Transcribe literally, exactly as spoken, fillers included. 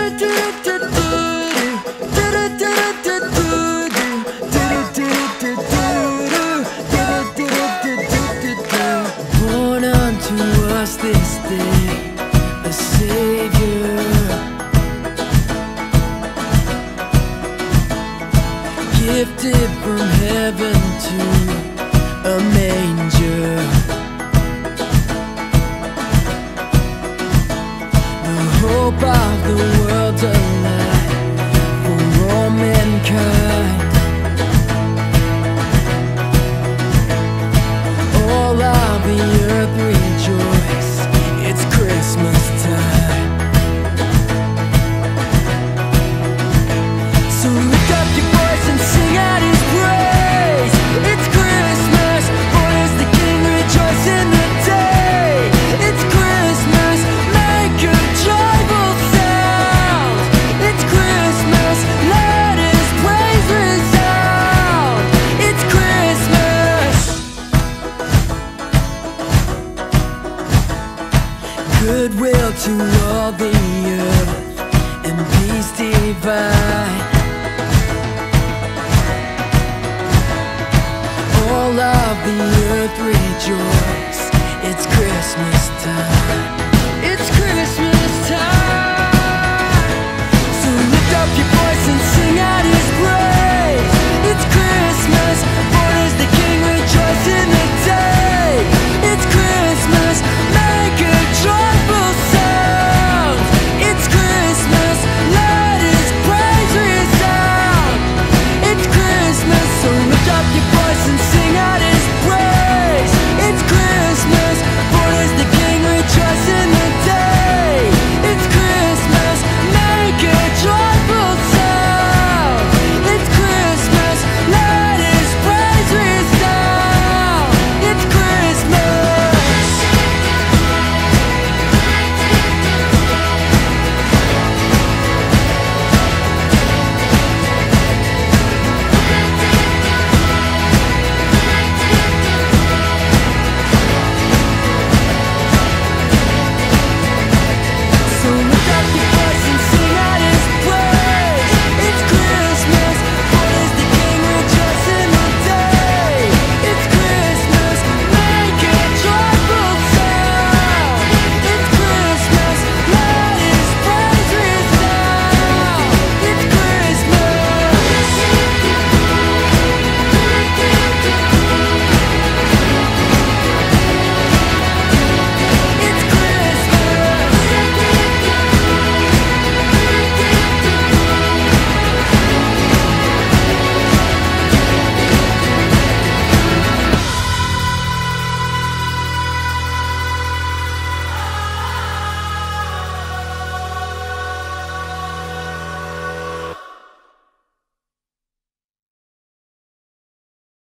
Born unto us this day a Savior, gifted from heaven to a manger. The hope of the world's alive for all mankind. All of the earth rejoice, it's Christmas time. So lift up your voice and sing out His praise. It's Christmas, born is the King, rejoice in the day. It's Christmas, make a joyful sound. It's Christmas, let His praise resound. It's Christmas. Goodwill to all the earth and peace divine. All of the earth rejoice, it's Christmas time.